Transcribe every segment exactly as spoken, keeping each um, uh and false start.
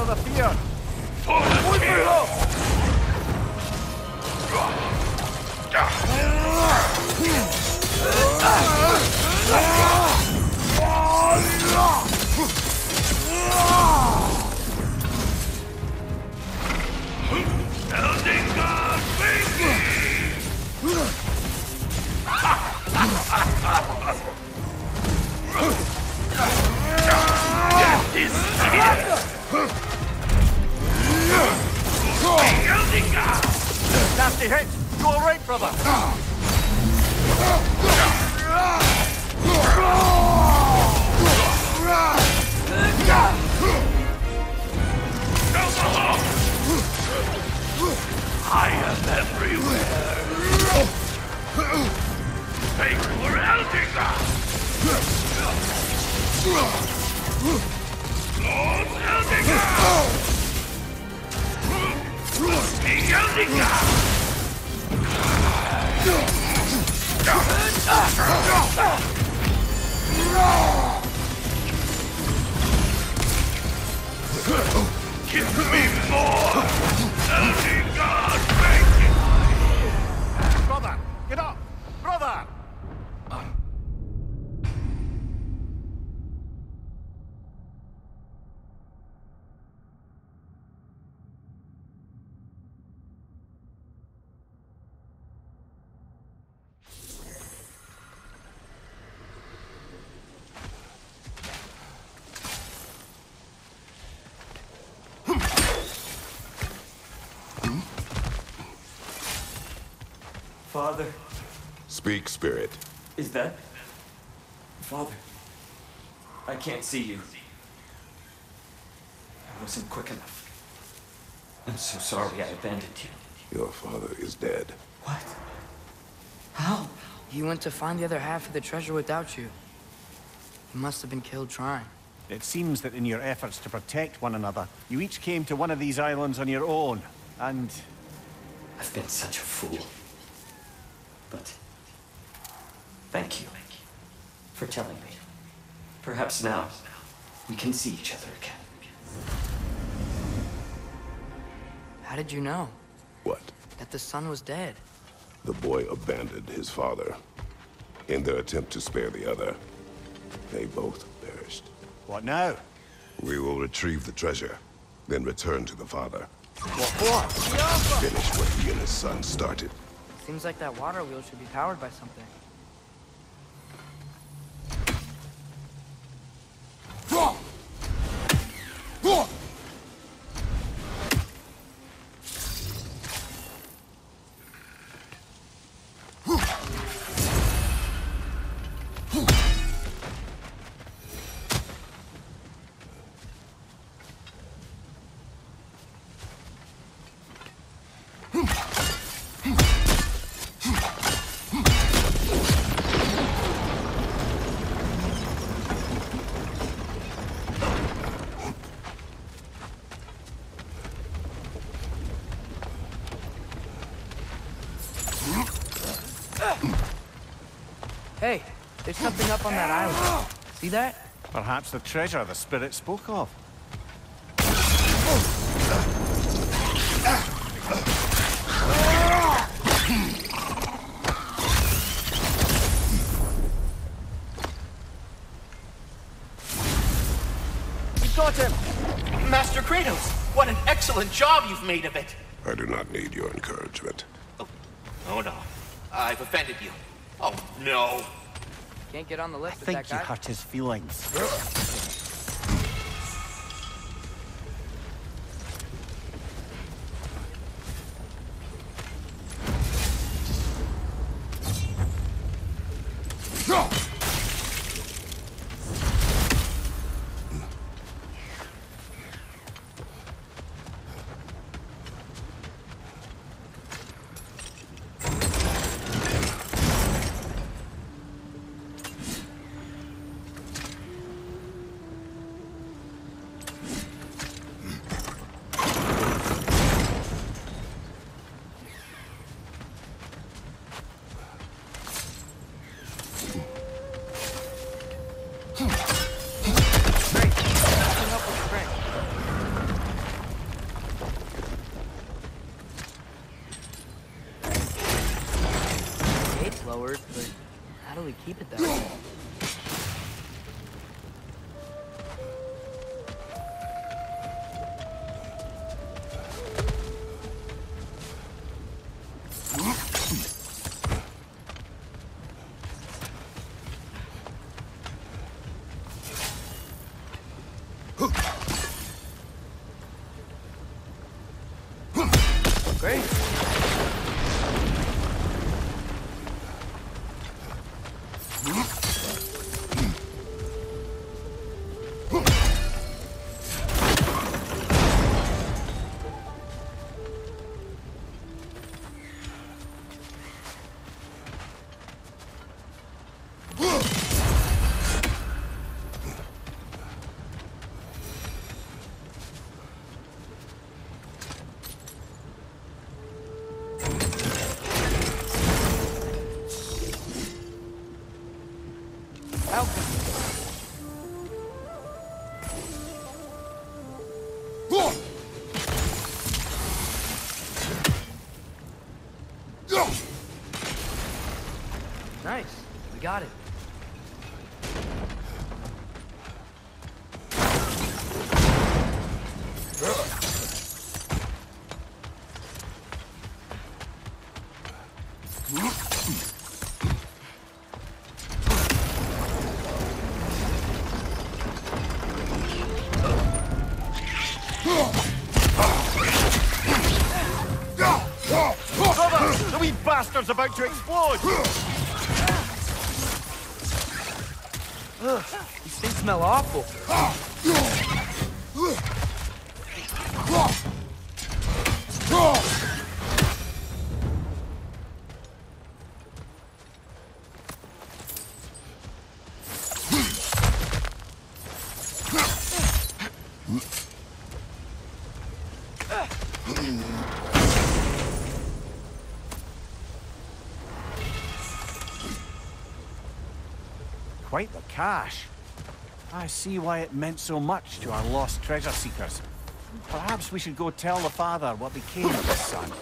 brother feared. Nasty hit! You alright, brother? I am everywhere. Take for Eldingar! Lord Eldingar! King Eldingar! Give me more! Eldingar, thank you! Brother, get up! Brother! Father. Speak, Spirit. Is that... Father? I can't see you. I wasn't quick enough. I'm so sorry I abandoned you. Your father is dead. What? How? He went to find the other half of the treasure without you. He must have been killed trying. It seems that in your efforts to protect one another, you each came to one of these islands on your own, and... I've been such a fool. But... thank you for telling me. Perhaps now we can see each other again. How did you know? What? That the son was dead. The boy abandoned his father. In their attempt to spare the other, they both perished. What now? We will retrieve the treasure, then return to the father. What for? Finish what he and his son started. Seems like that water wheel should be powered by something. Hey, there's something up on that island. See that? Perhaps the treasure the spirit spoke of. We got him! Master Kratos, what an excellent job you've made of it! I do not need your encouragement. Oh, oh no. I've offended you. Oh, no. Can't get on the I lift with think that you guy. hurt his feelings. lowered, but how do we keep it that way? Great. Nice. We got it. Brother! The wee bastard's about to explode! Ugh, these things smell awful. Quite the cache. I see why it meant so much to our lost treasure seekers. Perhaps we should go tell the father what became of his son.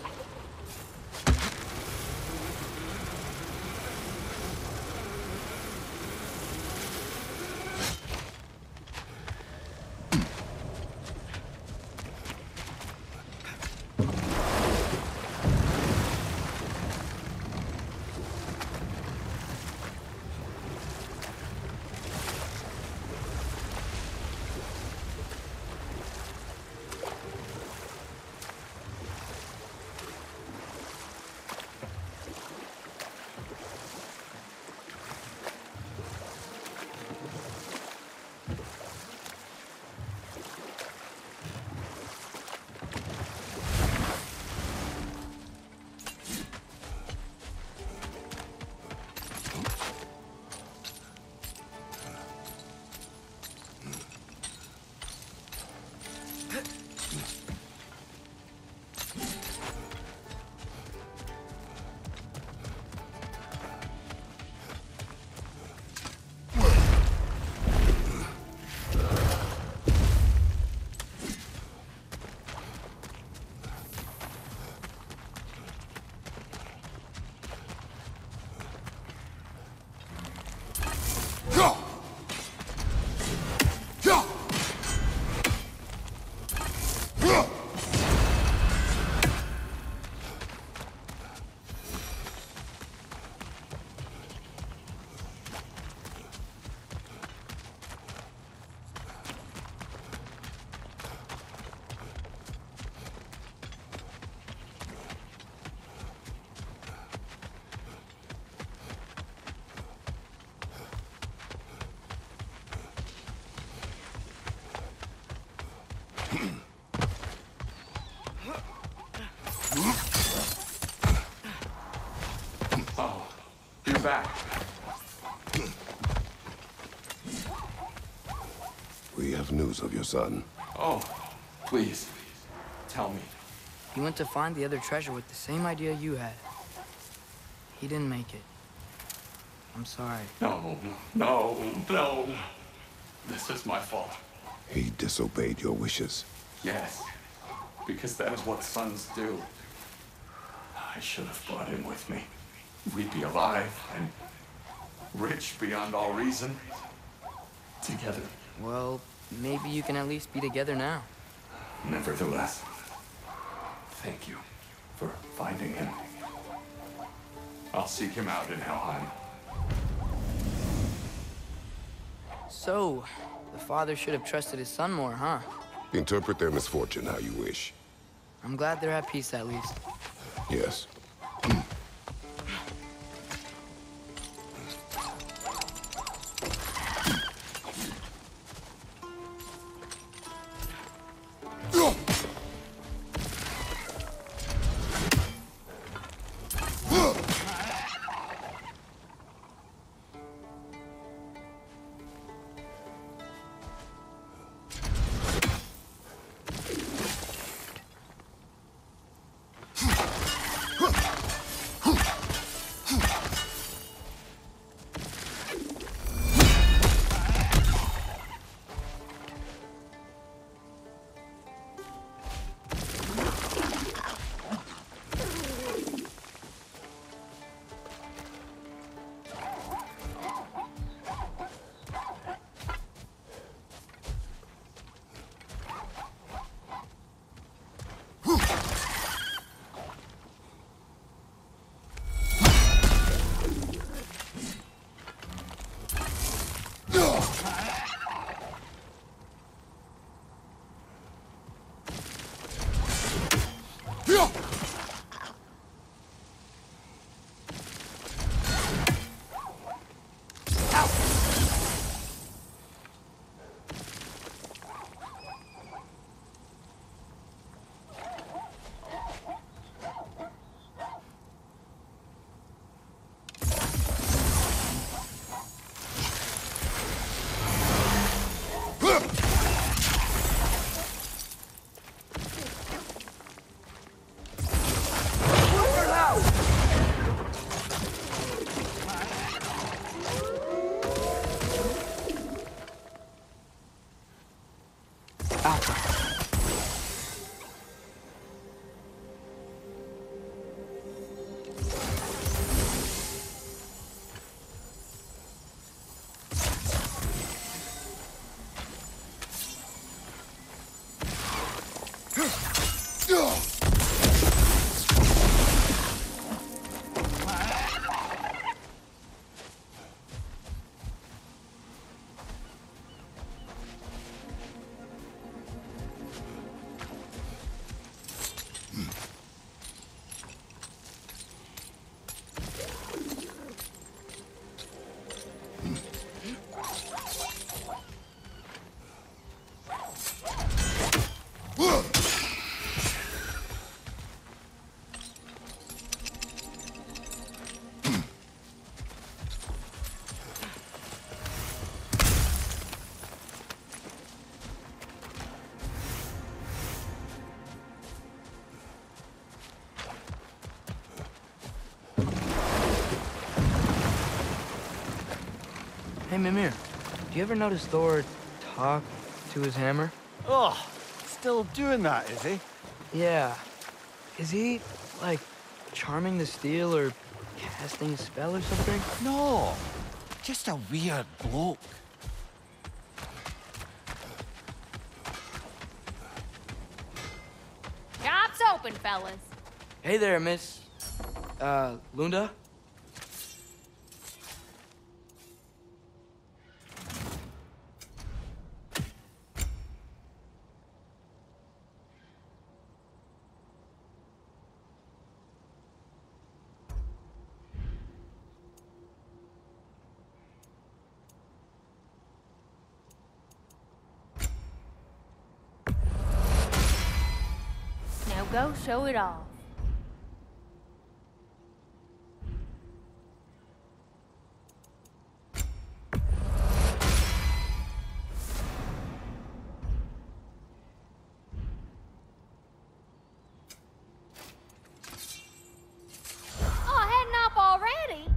Oh, you're back. We have news of your son. Oh, please, tell me. He went to find the other treasure with the same idea you had. He didn't make it. I'm sorry. No, no, no. This is my fault. He disobeyed your wishes. Yes, because that is what sons do. I should have brought him with me. we'd be alive and rich beyond all reason. Together. Well, maybe you can at least be together now. Nevertheless, thank you for finding him. I'll seek him out in Helheim. So, the father should have trusted his son more, huh? Interpret their misfortune how you wish. I'm glad they're at peace, at least. Yes. Hey, Mimir, do you ever notice Thor talk to his hammer? Oh, still doing that, is he? Yeah. Is he, like, charming the steel or casting a spell or something? No, just a weird bloke. Shop's open, fellas. Hey there, Miss... Uh, Lunda? Now go show it off. Oh, heading up already?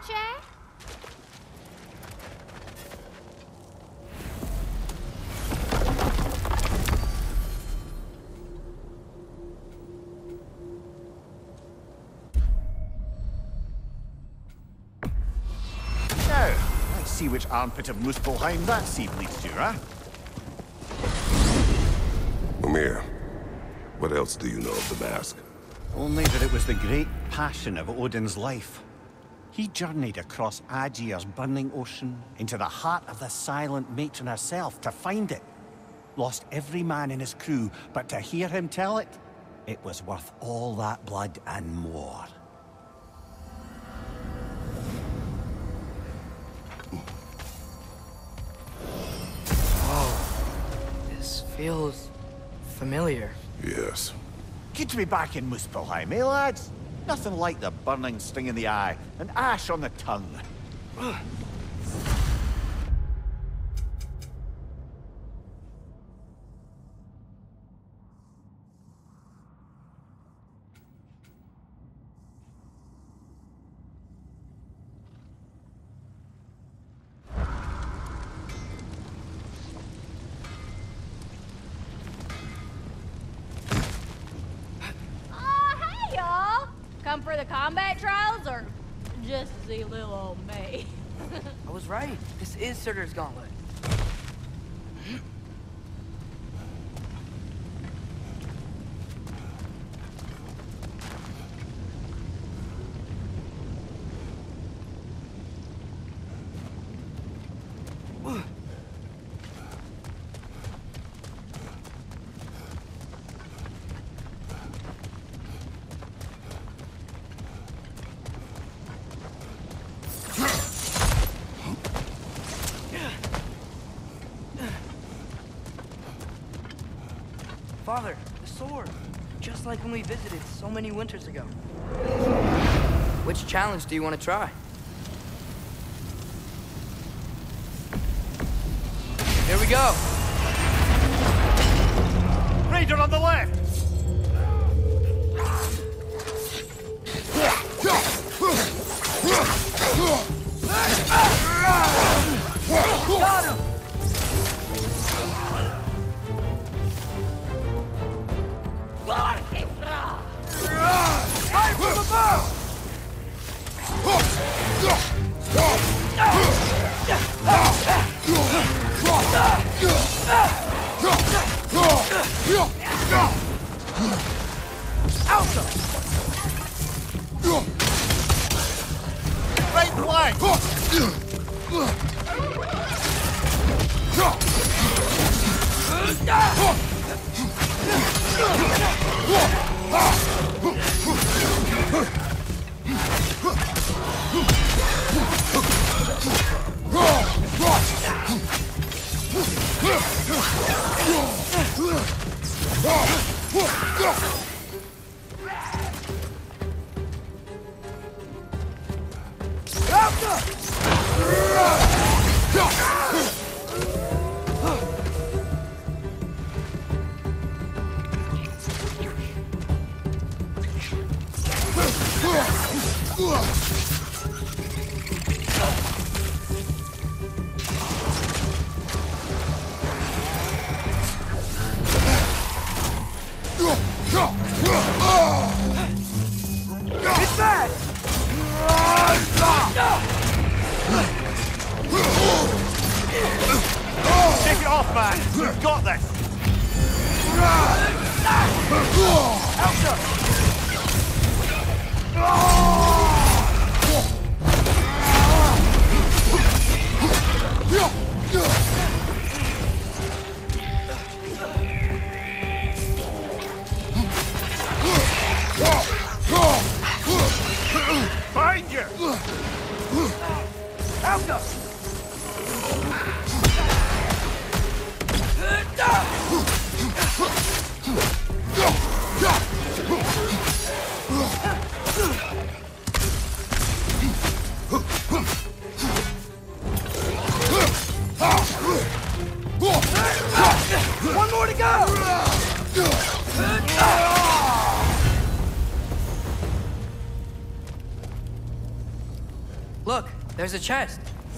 chat? Now, let's see which armpit of Muspelheim that seed leads to, huh? Mimir, what else do you know of the mask? Only that it was the great passion of Odin's life. He journeyed across Aegir's burning ocean into the heart of the silent matron herself to find it. Lost every man in his crew, but to hear him tell it, it was worth all that blood and more. This feels familiar. Yes. Good to be back in Muspelheim, eh, lads? Nothing like the burning sting in the eye and ash on the tongue. Come for the combat trials, or just to see little old me? I was right. This is Surtur's Gauntlet. Father, the sword. Just like when we visited so many winters ago. Which challenge do you want to try? Here we go. Raider on the left! Got him! Fire from above! Alta! Right flank! It's back! Take it off, man! We've got this! Find you! Alta! One more to go! Look, There's a chest.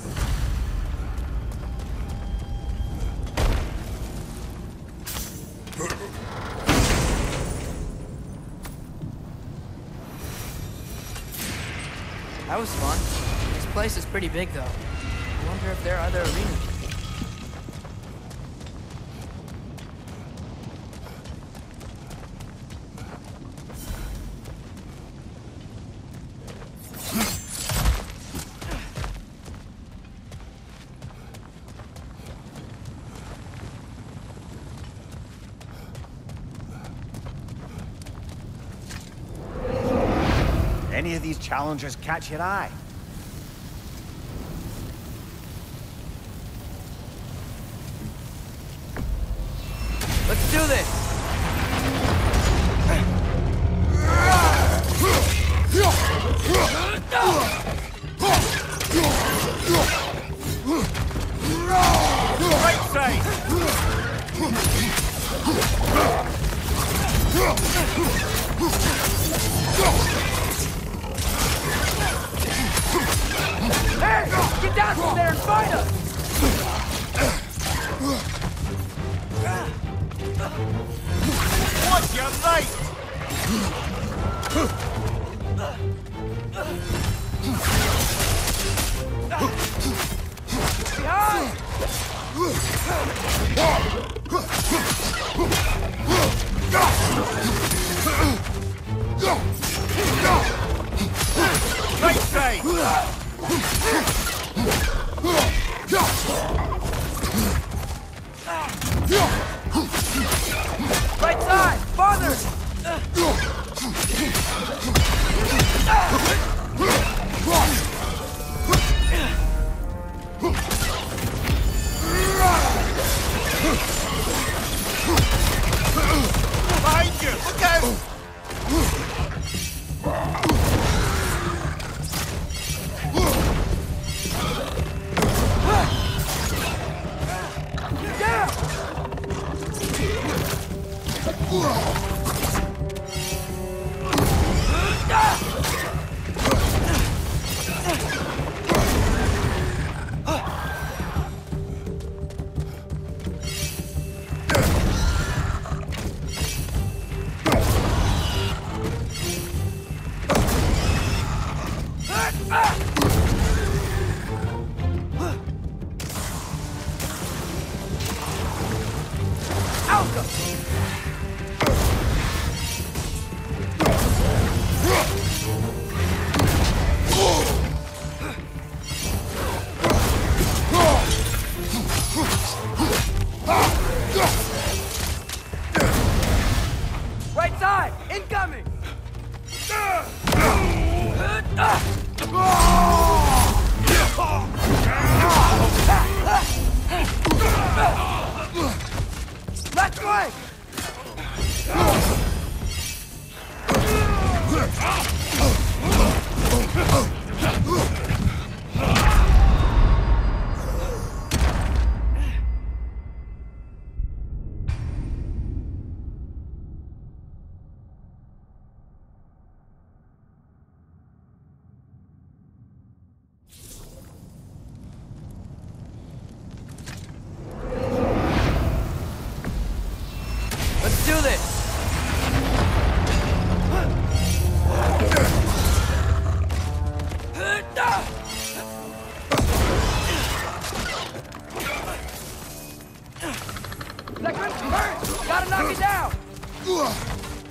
That was fun. This place is pretty big, though. I wonder if there are other arenas. Any of these challengers catch your eye? Let's do this! Right side! Hey! Get down from there and fight us! Watch your right! Behind! Right side! Right side! Farther! Behind you! Look out! Right side! Incoming! Left flank! Let's do this! Second, hurry! Gotta knock it down!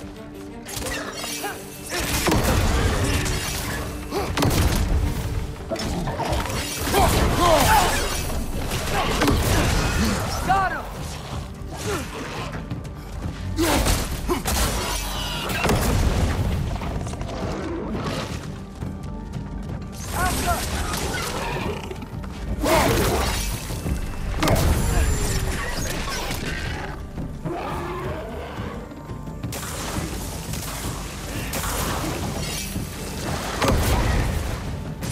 Got him!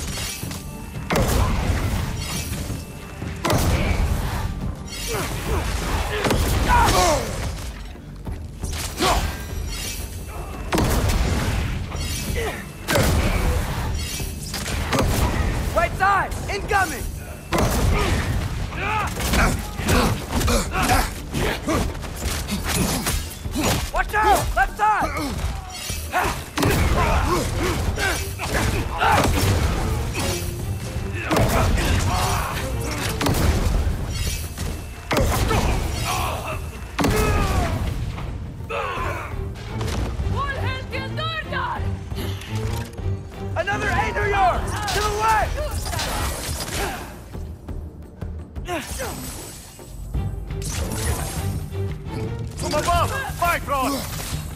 Ugh! Watch out! Left side! Another eight yards! To the way! From above! Bifrost!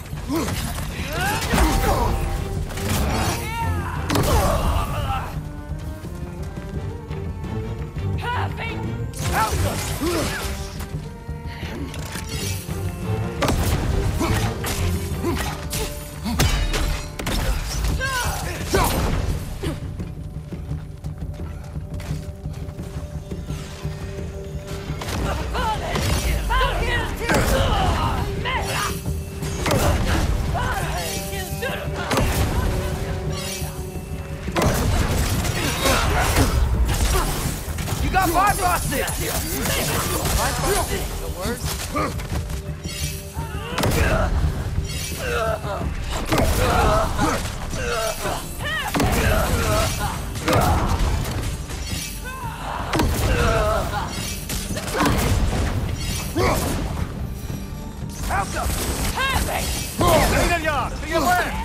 You got Bifrost it! Bifrost it, the word? Malcolm! Vineyard, to your left!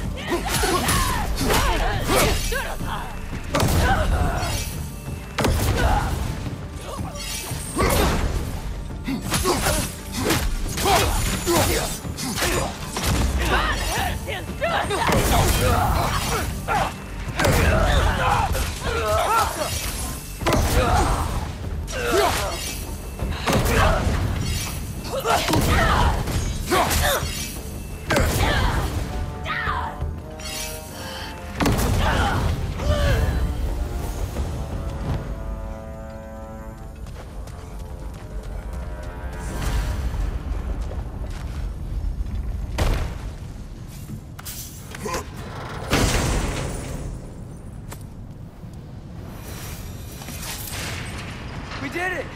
We did it!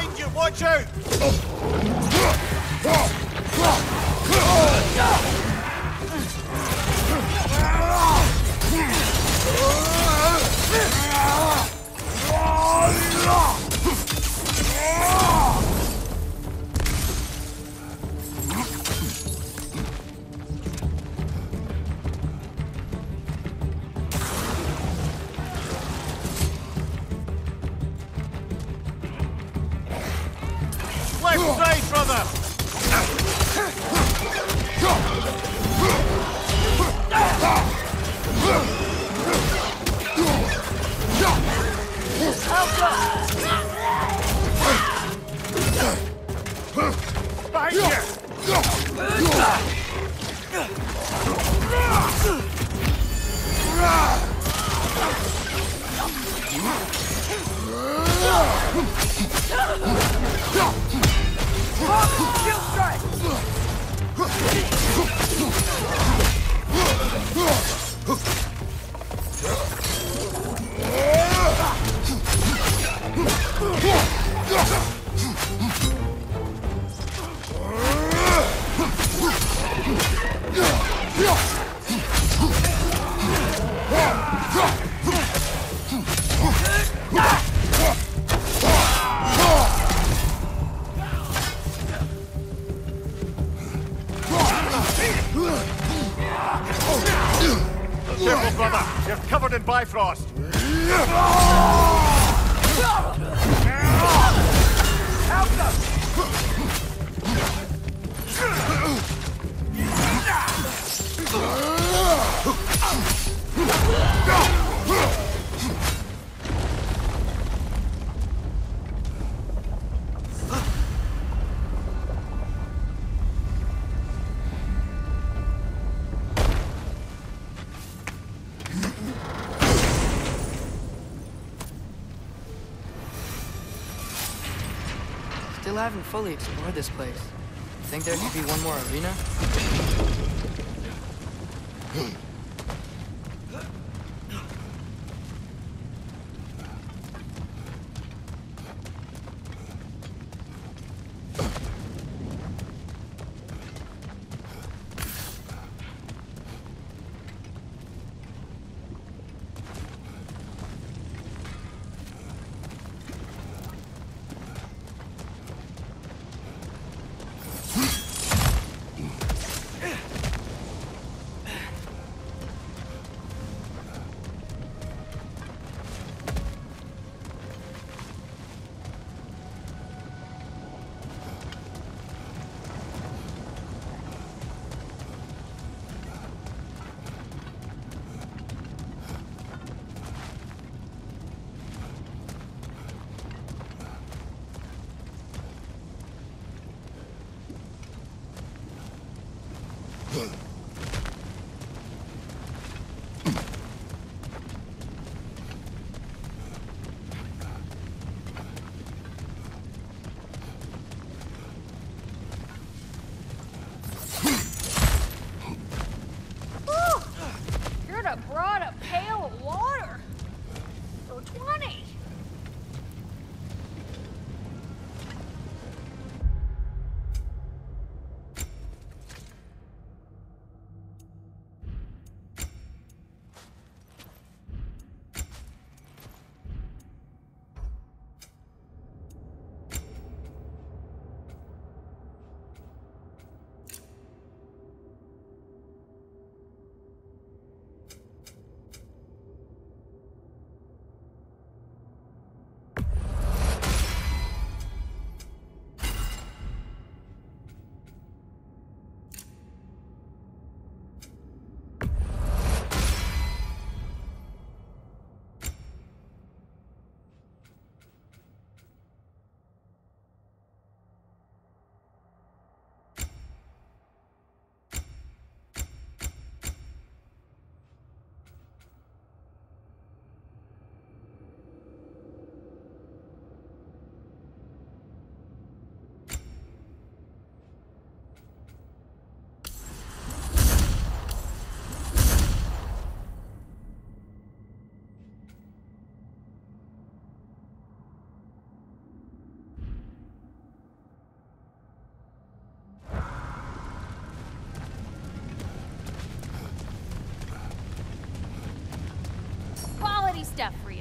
behind you! Watch out! Left side, brother! Behind Shield strike! Careful, brother! You're covered in Bifrost! Help them! Still haven't fully explored this place. Think there could be one more arena? stuff for